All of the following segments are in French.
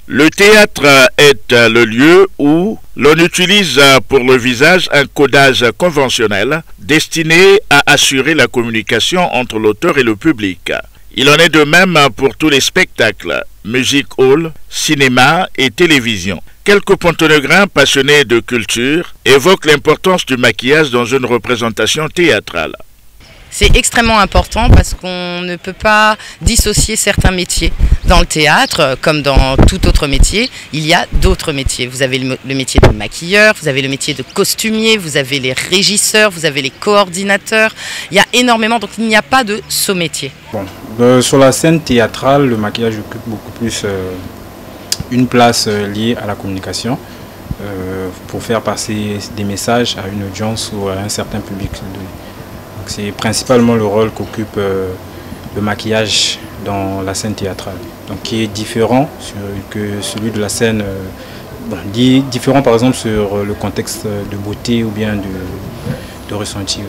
Le théâtre est le lieu où l'on utilise pour le visage un codage conventionnel destiné à assurer la communication entre l'auteur et le public. Il en est de même pour tous les spectacles, music hall, cinéma et télévision. Quelques pontonegrins passionnés de culture évoquent l'importance du maquillage dans une représentation théâtrale. C'est extrêmement important parce qu'on ne peut pas dissocier certains métiers. Dans le théâtre, comme dans tout autre métier, il y a d'autres métiers. Vous avez le métier de maquilleur, vous avez le métier de costumier, vous avez les régisseurs, vous avez les coordinateurs. Il y a énormément, donc il n'y a pas de sous-métier. Bon, sur la scène théâtrale, le maquillage occupe beaucoup plus une place liée à la communication pour faire passer des messages à une audience ou à un certain public. C'est principalement le rôle qu'occupe le maquillage dans la scène théâtrale, donc qui est différent que celui de la scène, différent par exemple sur le contexte de beauté ou bien de ressenti.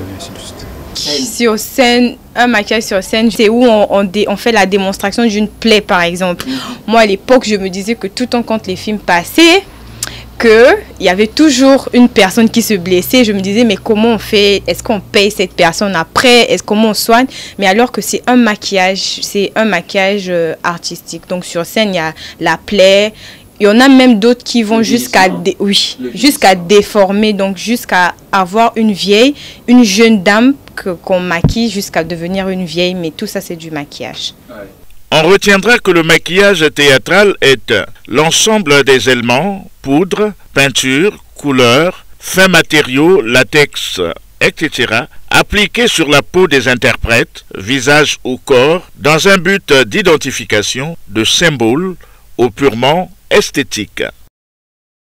Sur scène, un maquillage sur scène, c'est où on fait la démonstration d'une plaie par exemple. Moi à l'époque je me disais que tout le temps quand les films passaient, qu'il y avait toujours une personne qui se blessait. Je me disais, mais comment on fait? Est-ce qu'on paye cette personne après? Comment on soigne? Mais alors que c'est un maquillage artistique. Donc sur scène, il y a la plaie. Il y en a même d'autres qui vont jusqu'à déformer, donc jusqu'à avoir une jeune dame qu'on maquille jusqu'à devenir une vieille. Mais tout ça, c'est du maquillage. On retiendra que le maquillage théâtral est l'ensemble des éléments, poudre, peinture, couleur, fins matériaux, latex, etc., appliqués sur la peau des interprètes, visage ou corps, dans un but d'identification, de symbole ou purement esthétique.